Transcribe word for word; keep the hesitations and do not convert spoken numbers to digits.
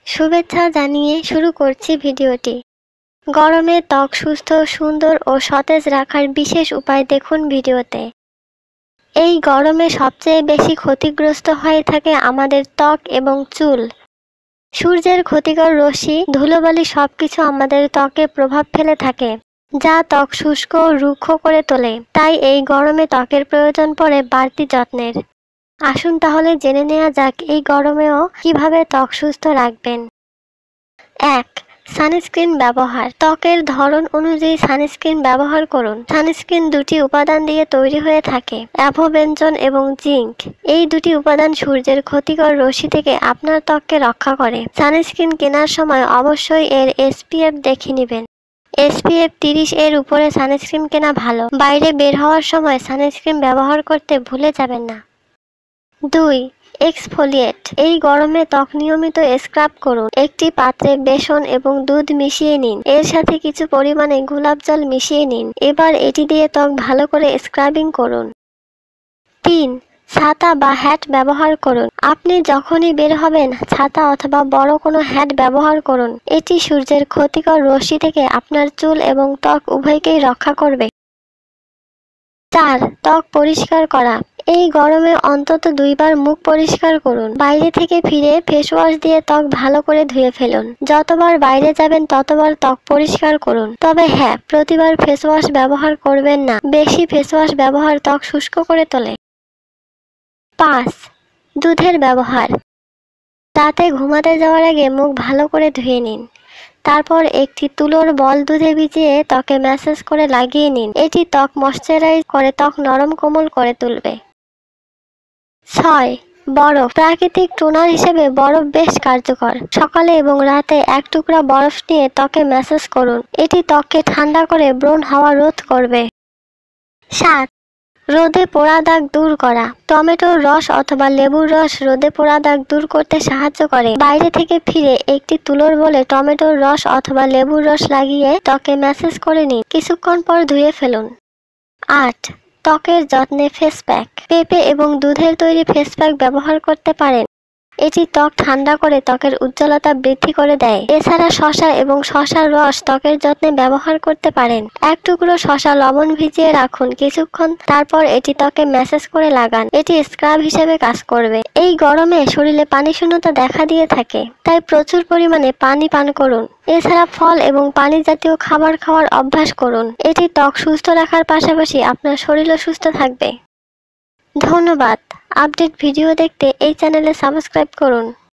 শুভেচ্ছা জানিয়ে শুরু করছি ভিডিওটি। গরমে ত্বক সুস্থ, সুন্দর ও সতেজ রাখার বিশেষ উপায় দেখুন ভিডিওতে। এই গরমে সবচেয়ে বেশি ক্ষতিগ্রস্ত হয়ে থাকে আমাদের ত্বক এবং চুল। সূর্যের ক্ষতিকর রশ্মি, ধুলোবালি সবকিছু আমাদের ত্বকে প্রভাব ফেলে থাকে, যা ত্বক শুষ্ক ও রুক্ষ করে তোলে। তাই এই গরমে ত্বকের প্রয়োজন পড়ে বাড়তি যত্নের। আসুন তাহলে জেনে নেওয়া যাক এই গরমেও কিভাবে ত্বক সুস্থ রাখবেন। এক. সানস্ক্রিন ব্যবহার। ত্বকের ধরন অনুযায়ী সানস্ক্রিন ব্যবহার করুন। সানস্ক্রিন দুটি উপাদান দিয়ে তৈরি হয়ে থাকে, অ্যাভোবেনজন এবং জিঙ্ক। এই দুটি উপাদান সূর্যের ক্ষতিকর রশ্মি থেকে আপনার ত্বককে রক্ষা করে। সানস্ক্রিন কেনার সময় অবশ্যই এর এসপিএফ দেখে নেবেন। এসপিএফ ত্রিশ এর উপরে সানস্ক্রিন কেনা ভালো। বাইরে বের হওয়ার সময় সানস্ক্রিন ব্যবহার করতে ভুলে যাবেন না। দুই. এক্সফোলিয়েট। এই গরমে ত্বক নিয়মিত স্ক্রাব করুন। একটি পাত্রে বেসন এবং দুধ মিশিয়ে নিন। এর সাথে কিছু পরিমাণে গোলাপ জল মিশিয়ে নিন। এবার এটি দিয়ে ত্বক ভালো করে স্ক্রাবিং করুন। তিন. ছাতা বা হ্যাট ব্যবহার করুন। আপনি যখনই বের হবেন, ছাতা অথবা বড় কোনো হ্যাট ব্যবহার করুন। এটি সূর্যের ক্ষতিকর রশ্মি থেকে আপনার চুল এবং ত্বক উভয়কেই রক্ষা করবে। চার. ত্বক পরিষ্কার করা। এই গরমে অন্তত দুইবার মুখ পরিষ্কার করুন। বাইরে থেকে ফিরে ফেস ওয়াশ দিয়ে ত্বক ভালো করে ধুয়ে ফেলুন। যতবার বাইরে যাবেন ততবার ত্বক পরিষ্কার করুন। তবে হ্যাঁ, প্রতিবার ফেস ওয়াশ ব্যবহার করবেন না। বেশি ফেস ওয়াশ ব্যবহার ত্বক শুষ্ক করে তোলে। পাঁচ. দুধের ব্যবহার। রাতে ঘুমাতে যাওয়ার আগে মুখ ভালো করে ধুয়ে নিন। তারপর একটি তুলোর বল দুধে ভিজিয়ে ত্বকে ম্যাসাজ করে লাগিয়ে নিন। এটি ত্বক ময়শ্চারাইজ করে ত্বক নরম কোমল করে তুলবে। ছয়. বরফ। প্রাকৃতিক টোনার হিসেবে বরফ বেশ কার্যকর। সকালে এবং রাতে এক টুকরা বরফ নিয়ে ত্বকে ম্যাসাজ করুন। এটি ত্বককে ঠান্ডা করে ব্রণ হাওয়া রোধ করবে। সাত. রোদে পোড়া দাগ দূর করা। টমেটোর রস অথবা লেবুর রস রোদে পোড়া দাগ দূর করতে সাহায্য করে। বাইরে থেকে ফিরে একটি তুলোর বলে টমেটোর রস অথবা লেবুর রস লাগিয়ে ত্বকে ম্যাসাজ করে নিন। কিছুক্ষণ পর ধুয়ে ফেলুন। আট. ত্বকের যত্নে ফেস প্যাক। পেঁপে এবং দুধের তৈরি ফেস প্যাক ব্যবহার করতে পারেন। এটি ত্বক ঠান্ডা করে ত্বকের উজ্জ্বলতা বৃদ্ধি করে দেয়। এছাড়া শসা এবং শসার রস ত্বকের যত্নে ব্যবহার করতে পারেন। এক টুকরো শসা লবণ ভিজিয়ে রাখুন কিছুক্ষণ, তারপর এটি ত্বকে ম্যাসাজ করে লাগান। এটি স্ক্রাব হিসেবে কাজ করবে। এই গরমে শরীরে পানি শূন্যতা দেখা দিয়ে থাকে, তাই প্রচুর পরিমাণে পানি পান করুন। এছাড়া ফল এবং পানি জাতীয় খাবার খাওয়ার অভ্যাস করুন। এটি ত্বক সুস্থ রাখার পাশাপাশি আপনার শরীরও সুস্থ থাকবে। ধন্যবাদ। আপডেট ভিডিও দেখতে এই চ্যানেলে সাবস্ক্রাইব করুন।